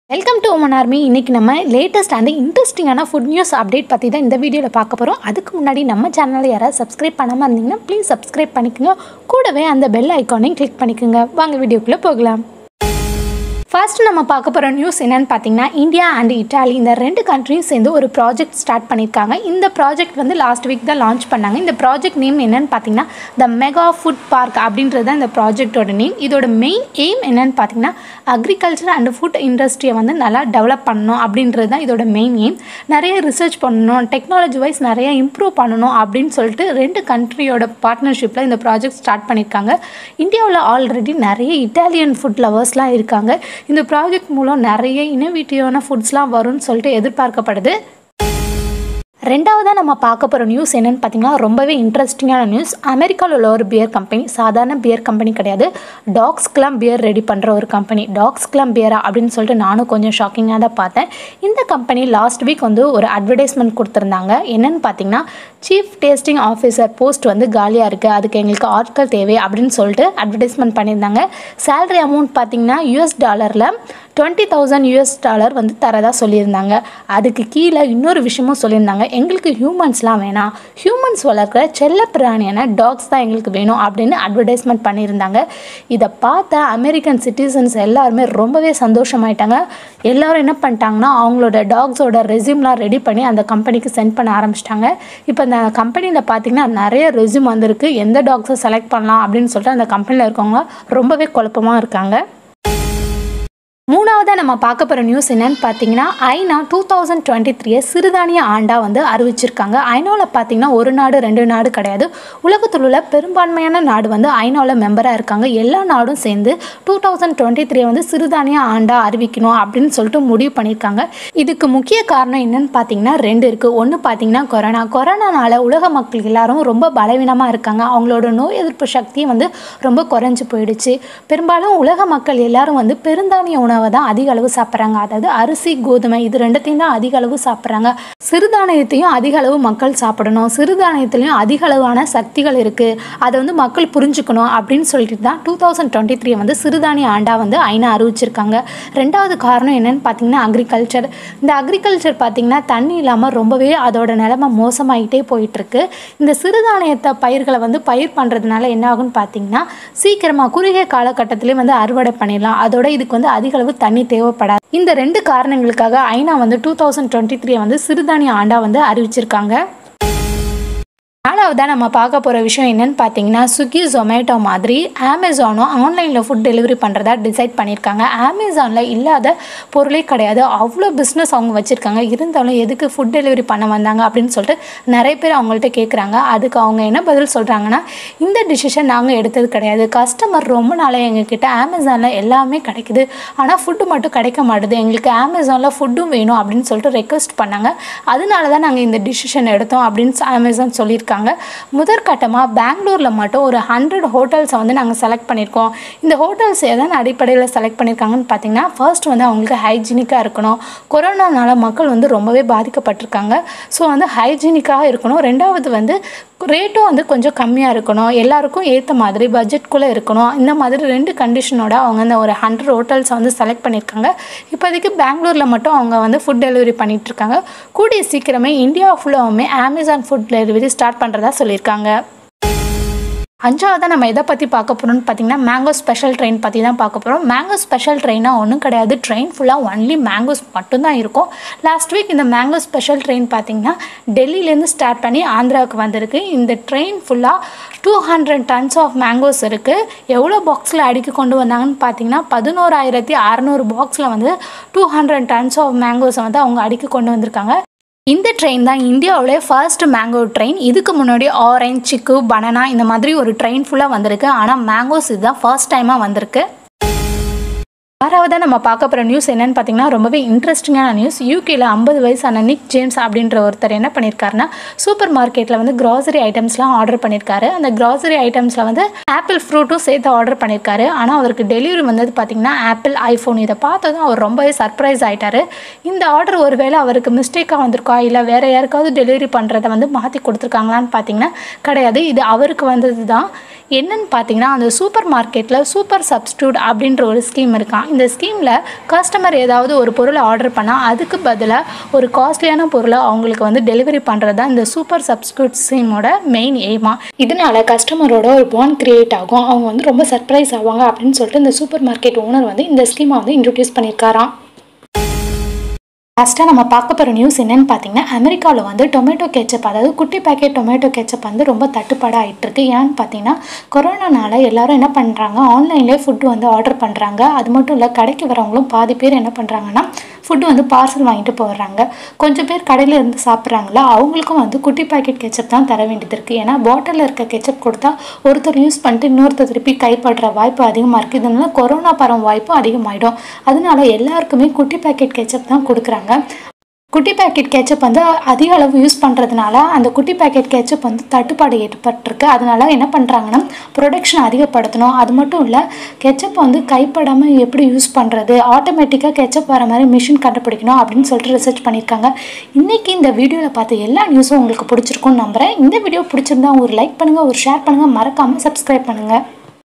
Welcome to woman army. இன்றைக்கி நம்ம latest and இன்ட்ரெஸ்டிங்கான ஃபுட் நியூஸ் அப்டேட் பற்றி தான் இந்த வீடியோவில் பார்க்க போகிறோம். அதுக்கு முன்னாடி நம்ம சேனலில் யாராவது சப்ஸ்கிரைப் பண்ணாமல் இருந்தீங்கன்னா ப்ளீஸ் சப்ஸ்கிரைப் பண்ணிக்கோங்க. கூடவே அந்த பெல் ஐக்கானையும் கிளிக் பண்ணிக்கோங்க. வாங்க வீடியோக்குள்ளே போகலாம். ஃபர்ஸ்ட் நம்ம பார்க்க போகிற நியூஸ் என்னென்னு பார்த்தீங்கன்னா, இந்தியா அண்ட் இட்டாலி இந்த ரெண்டு கண்ட்ரியும் சேர்ந்து ஒரு ப்ராஜெக்ட் ஸ்டார்ட் பண்ணியிருக்காங்க. இந்த ப்ராஜெக்ட் வந்து லாஸ்ட் வீக் தான் லான்ச் பண்ணாங்க. இந்த ப்ராஜெக்ட் நேம் என்னென்னு பார்த்தீங்கன்னா த மெகா ஃபுட் பார்க் அப்படின்றது தான் இந்த ப்ராஜெக்டோட நேம். இதோட மெயின் எய்ம் என்னென்னு பார்த்தீங்கன்னா அக்ரிகல்ச்சர் அண்ட் ஃபுட் இண்டஸ்ட்ரியை வந்து நல்லா டெவலப் பண்ணணும் அப்படின்றது தான் இதோட மெயின் எய்ம். நிறைய ரிசர்ச் பண்ணணும், டெக்னாலஜி வைஸ் நிறைய இம்ப்ரூவ் பண்ணணும் அப்படின்னு சொல்லிட்டு ரெண்டு கண்ட்ரியோட பார்ட்னர்ஷிப்பில் இந்த ப்ராஜெக்ட் ஸ்டார்ட் பண்ணியிருக்காங்க. இந்தியாவில் ஆல்ரெடி நிறைய இட்டாலியன் ஃபுட் லவர்ஸ்லாம் இருக்காங்க. இந்த ப்ராஜெக்ட் மூலம் நிறைய இன்னோவேட்டிவான ஃபுட்ஸ்லாம் வரும்னு சொல்லிட்டு எதிர்பார்க்கப்படுது. ரெண்டாவதாக நம்ம பார்க்க போகிற நியூஸ் என்னென்னு பார்த்தீங்கன்னா ரொம்பவே இன்ட்ரெஸ்டிங்கான நியூஸ். அமெரிக்காவில் உள்ள ஒரு பியர் கம்பெனி, சாதாரண பியர் கம்பெனி கிடையாது, டாக்ஸ் கிளம் பியர் ரெடி பண்ணுற ஒரு கம்பெனி. டாக்ஸ் கிளம் பியரா அப்படின்னு சொல்லிட்டு நானும் கொஞ்சம் ஷாக்கிங்காக தான் பார்த்தேன். இந்த கம்பெனி லாஸ்ட் வீக் வந்து ஒரு அட்வர்டைஸ்மெண்ட் கொடுத்துருந்தாங்க. என்னென்னு பார்த்தீங்கன்னா சீஃப் டேஸ்டிங் ஆஃபீஸர் போஸ்ட் வந்து காலியாக இருக்குது, அதுக்கு எங்களுக்கு ஆட்கள் தேவை அப்படின்னு சொல்லிட்டு அட்வர்டைஸ்மெண்ட் பண்ணியிருந்தாங்க. சேலரி அமௌண்ட் பார்த்தீங்கன்னா $20 $20,000 வந்து தரதாக சொல்லியிருந்தாங்க. அதுக்கு கீழே இன்னொரு விஷயமும் சொல்லியிருந்தாங்க, எங்களுக்கு ஹியூமன்ஸ்லாம் வேணாம், ஹியூமன்ஸ் வளர்க்குற செல்ல பிராணியான டாக்ஸ் தான் எங்களுக்கு வேணும் அப்படின்னு அட்வர்டைஸ்மெண்ட் பண்ணியிருந்தாங்க. இதை பார்த்த அமெரிக்கன் சிட்டிசன்ஸ் எல்லாருமே ரொம்பவே சந்தோஷமாயிட்டாங்க. எல்லோரும் என்ன பண்ணிட்டாங்கன்னா அவங்களோட டாக்ஸோட ரெஸ்யூம்லாம் ரெடி பண்ணி அந்த கம்பெனிக்கு சென்ட் பண்ண ஆரம்பிச்சிட்டாங்க. இப்போ அந்த கம்பெனியில் பார்த்திங்கன்னா நிறைய ரெஸ்யூம் வந்திருக்கு. எந்த டாக்ஸை செலக்ட் பண்ணலாம் அப்படின்னு சொல்லிட்டு அந்த கம்பெனியில் இருக்கவங்க ரொம்பவே குழப்பமாக இருக்காங்க. மூணாவதாக நம்ம பார்க்க போகிற நியூஸ் என்னென்னு பார்த்தீங்கன்னா ஐநா 2023 சிறுதானிய ஆண்டாக வந்து அறிவிச்சிருக்காங்க. ஐநாவில் பார்த்தீங்கன்னா ஒரு நாடு ரெண்டு நாடு கிடையாது, உலகத்தில் உள்ள பெரும்பான்மையான நாடு வந்து ஐநாவில் மெம்பராக இருக்காங்க. எல்லா நாடும் சேர்ந்து 2023 வந்து சிறுதானிய ஆண்டாக அறிவிக்கணும் அப்படின்னு சொல்லிட்டு முடிவு பண்ணியிருக்காங்க. இதுக்கு முக்கிய காரணம் என்னென்னு பார்த்தீங்கன்னா ரெண்டு இருக்குது. ஒன்று பார்த்தீங்கன்னா கொரோனானால உலக மக்கள் எல்லாரும் ரொம்ப பலவீனமாக இருக்காங்க. அவங்களோட நோய் எதிர்ப்பு சக்தி வந்து ரொம்ப குறைஞ்சி போயிடுச்சு. பெரும்பாலும் உலக மக்கள் எல்லாரும் வந்து பெருந்தானிய உணவு தான் அதிக அளவு சாப்பிட்றாங்க. அதாவது அரிசி, கோதுமை இது ரெண்டுத்தையும் தான் அதிக அளவு சாப்பிட்றாங்க. சிறுதானியத்தையும் அதிக அளவு மக்கள் சாப்பிடணும், சிறுதானியத்துலையும் அதிக அளவான சக்திகள் இருக்குது, அதை வந்து மக்கள் புரிஞ்சுக்கணும் அப்படின்னு சொல்லிட்டு தான் 2023 வந்து சிறுதானிய ஆண்டா வந்து ஐநா அறிவிச்சிருக்காங்க. ரெண்டாவது காரணம் என்னென்னு பார்த்தீங்கன்னா அக்ரிகல்ச்சர். இந்த அக்ரிகல்ச்சர் பார்த்திங்கன்னா தண்ணி இல்லாமல் ரொம்பவே அதோட நிலைமை மோசமாகிட்டே போயிட்டுருக்கு. இந்த சிறுதானியத்தை பயிர்களை வந்து பயிர் பண்ணுறதுனால என்ன ஆகுன்னு பார்த்தீங்கன்னா சீக்கிரமாக குறுகிய காலகட்டத்திலே வந்து அறுவடை பண்ணிடலாம். அதோட இதுக்கு வந்து அதிக அளவு தண்ணி தேவைப்படாது. இந்த ரெண்டு காரணங்களுக்காக ஐநா வந்து 2023 வந்து சிறுதானிய ஆண்டா வந்து அறிவிச்சிருக்காங்க. நாலாவதாக நம்ம பார்க்க போகிற விஷயம் என்னென்னு பார்த்தீங்கன்னா ஸ்விக்கி, ஜொமேட்டோ மாதிரி அமேசானும் ஆன்லைனில் ஃபுட் டெலிவரி பண்ணுறதா டிசைட் பண்ணியிருக்காங்க. அமேசானில் இல்லாத பொருளே கிடையாது, அவ்வளோ பிஸ்னஸ் அவங்க வச்சுருக்காங்க. இருந்தாலும் எதுக்கு ஃபுட் டெலிவரி பண்ண வந்தாங்க அப்படின்னு சொல்லிட்டு நிறைய பேர் அவங்கள்ட்ட கேட்குறாங்க. அதுக்கு அவங்க என்ன பதில் சொல்கிறாங்கன்னா, இந்த டிசிஷன் நாங்கள் எடுத்தது கிடையாது, கஸ்டமர் ரொம்ப நாளாக எங்ககிட்ட அமேசானில் எல்லாமே கிடைக்குது, ஆனால் ஃபுட்டு மட்டும் கிடைக்க மாட்டுது, எங்களுக்கு அமேசானில் ஃபுட்டும் வேணும் அப்படின்னு சொல்லிட்டு ரெக்வெஸ்ட் பண்ணாங்க. அதனால தான் நாங்கள் இந்த டிசிஷன் எடுத்தோம் அப்படின்னு அமேசான் சொல்லியிருக்காங்க. முதற்கட்டமாக பெங்களூரில் மட்டும் ஒரு 100 ஹோட்டல்ஸை வந்து நாங்கள் செலக்ட் பண்ணியிருக்கோம். இந்த ஹோட்டல்ஸ் எதன் அடிப்படையில் செலக்ட் பண்ணியிருக்காங்கன்னு பார்த்தீங்கன்னா ஃபர்ஸ்ட் வந்து அவங்களுக்கு ஹைஜீனிக்காக இருக்கணும். கொரோனானால மக்கள் வந்து ரொம்பவே பாதிக்கப்பட்டிருக்காங்க. ஸோ வந்து ஹைஜீனிக்காக இருக்கணும். ரெண்டாவது வந்து ரேட்டும் வந்து கொஞ்சம் கம்மியாக இருக்கணும், எல்லாருக்கும் ஏற்ற மாதிரி பட்ஜெட்குள்ளே இருக்கணும். இந்த மாதிரி ரெண்டு கண்டிஷனோட அவங்க அந்த ஒரு 100 ஹோட்டல்ஸை வந்து செலக்ட் பண்ணியிருக்காங்க. இப்போதைக்கு பெங்களூரில் மட்டும் அவங்க வந்து ஃபுட் டெலிவரி பண்ணிகிட்ருக்காங்க. கூடிய சீக்கிரமே இந்தியா ஃபுல்லாகவுமே அமேசான் ஃபுட் டெலிவரி ஸ்டார்ட் பண்ணுறதா சொல்லியிருக்காங்க. அஞ்சாவதாக நம்ம எதை பற்றி பார்க்க போகிறோம்னு பார்த்தீங்கன்னா மேங்கோ ஸ்பெஷல் ட்ரெயின் பற்றி தான் பார்க்க போகிறோம். மேங்கோ ஸ்பெஷல் ட்ரெயினாக ஒன்றும் கிடையாது, ட்ரெயின் ஃபுல்லாக ஒன்லி மேங்கோஸ் மட்டும்தான் இருக்கும். லாஸ்ட் வீக் இந்த மேங்கோ ஸ்பெஷல் ட்ரெயின் பார்த்திங்கன்னா டெல்லியிலேருந்து ஸ்டார்ட் பண்ணி ஆந்திராவுக்கு வந்திருக்கு. இந்த ட்ரெயின் ஃபுல்லாக 200 tons ஆஃப் மேங்கோஸ் இருக்குது. எவ்வளோ பாக்ஸில் அடுக்கி கொண்டு வந்தாங்கன்னு பார்த்தீங்கன்னா 11,600 பாக்ஸில் வந்து 200 tons ஆஃப் மேங்கோஸை வந்து அவங்க அடுக்கி கொண்டு வந்திருக்காங்க. இந்த ட்ரெயின் தான் இந்தியாவிலே ஃபர்ஸ்ட் மேங்கோ ட்ரெயின். இதுக்கு முன்னாடி ஆரஞ்ச், சிக்கு, பனானா இந்த மாதிரி ஒரு ட்ரெயின் ஃபுல்லாக வந்திருக்கு. ஆனால் மேங்கோஸ் இதுதான் ஃபர்ஸ்ட் டைமாக வந்திருக்கு. ஆறாவதாக நம்ம பார்க்க போகிற நியூஸ் என்னென்னு பார்த்தீங்கன்னா ரொம்பவே இன்ட்ரெஸ்டிங்கான நியூஸ். யூகேயில் 50 வயசான நிக் ஜேம்ஸ் அப்படின்ற ஒருத்தர் என்ன பண்ணியிருக்காருன்னா சூப்பர் மார்க்கெட்டில் வந்து க்ராசரி ஐட்டம்ஸ்லாம் ஆர்டர் பண்ணியிருக்காரு. அந்த க்ராசரி ஐட்டம்ஸில் வந்து ஆப்பிள் ஃப்ரூட்டும் சேர்த்து ஆர்டர் பண்ணியிருக்காரு. ஆனால் அவருக்கு டெலிவரி வந்தது பார்த்திங்கன்னா ஆப்பிள் ஐஃபோன். இதை பார்த்ததும் அவர் ரொம்பவே சர்ப்ரைஸ் ஆகிட்டார். இந்த ஆர்டர் ஒருவேளை அவருக்கு மிஸ்டேக்காக வந்திருக்கா இல்லை வேறு யாருக்காவது டெலிவரி பண்ணுறதை வந்து மாற்றி கொடுத்துருக்காங்களான்னு பார்த்தீங்கன்னா கிடையாது, இது அவருக்கு வந்தது தான். என்னன்னு பார்த்தீங்கன்னா அந்த சூப்பர் மார்க்கெட்டில் சூப்பர் சப்ஸ்டியூட் அப்படின்ற ஒரு ஸ்கீம் இருக்கான். இந்த ஸ்கீமில் கஸ்டமர் ஏதாவது ஒரு பொருளை ஆர்டர் பண்ணால் அதுக்கு பதிலாக ஒரு காஸ்ட்லியான பொருளை அவங்களுக்கு வந்து டெலிவரி பண்ணுறது தான் இந்த சூப்பர் சப்ஸ்டியூட் ஸ்கீமோட மெயின் எய்மா. இதனால கஸ்டமரோட ஒரு பாண்ட் கிரியேட் ஆகும், அவங்க வந்து ரொம்ப சர்ப்ரைஸ் ஆவாங்க அப்படின்னு சொல்லிட்டு இந்த சூப்பர் மார்க்கெட் ஓனர் வந்து இந்த ஸ்கீமை வந்து இன்ட்ரடியூஸ் பண்ணியிருக்காராம். ஃபஸ்ட்டாக நம்ம பார்க்க போகிற நியூஸ் என்னென்னு பார்த்தீங்கன்னா, அமெரிக்காவில் வந்து டொமேட்டோ கேச்சப், அதாவது குட்டி பேக்கெட் டொமேட்டோ கேச்சப் வந்து ரொம்ப தட்டுப்பாடாக ஆகிட்டுருக்கு. ஏன்னு பார்த்தீங்கன்னா, கொரோனானால எல்லாரும் என்ன பண்ணுறாங்க, ஆன்லைன்லேயே ஃபுட்டு வந்து ஆர்டர் பண்ணுறாங்க. அது மட்டும் இல்லை, கடைக்கு வரவங்களும் பாதி பேர் என்ன பண்ணுறாங்கன்னா ஃபுட்டு வந்து பார்சல் வாங்கிட்டு போடுறாங்க. கொஞ்சம் பேர் கடையில் இருந்து சாப்பிட்றாங்களா, அவங்களுக்கும் வந்து குட்டி பேக்கெட் கெச்சப் தான் தர வேண்டியது இருக்குது. ஏன்னா பாட்டிலில் இருக்க கெச்சப் கொடுத்தா ஒருத்தர் யூஸ் பண்ணிட்டு இன்னொருத்தர் திருப்பி கைப்படுற வாய்ப்பு அதிகமாக இருக்குது. இதனால கொரோனா பரவும் வாய்ப்பும் அதிகமாகிடும். அதனால எல்லாருக்குமே குட்டி பேக்கெட் கெச்சப் தான் கொடுக்குறாங்க. குட்டி பேக்கெட் கேச்சப் வந்து அதிக அளவு யூஸ் பண்ணுறதுனால அந்த குட்டி பேக்கெட் கேச்சப் வந்து தட்டுப்பாடு ஏற்பட்டிருக்கு. அதனால என்ன பண்ணுறாங்கன்னா ப்ரொடக்ஷன் அதிகப்படுத்தணும். அது மட்டும் இல்லை, கெச்சப் வந்து கைப்படாமல் எப்படி யூஸ் பண்ணுறது, ஆட்டோமேட்டிக்காக கெச்சப் வர மாதிரி மிஷின் கண்டுபிடிக்கணும் அப்படின்னு சொல்லிட்டு ரிசர்ச் பண்ணியிருக்காங்க. இன்றைக்கி இந்த வீடியோவில் பார்த்த எல்லா நியூஸும் உங்களுக்கு பிடிச்சிருக்கும்னு நம்புகிறேன். இந்த வீடியோ பிடிச்சிருந்தா ஒரு லைக் பண்ணுங்கள், ஒரு ஷேர் பண்ணுங்கள், மறக்காமல் சப்ஸ்கிரைப் பண்ணுங்கள்.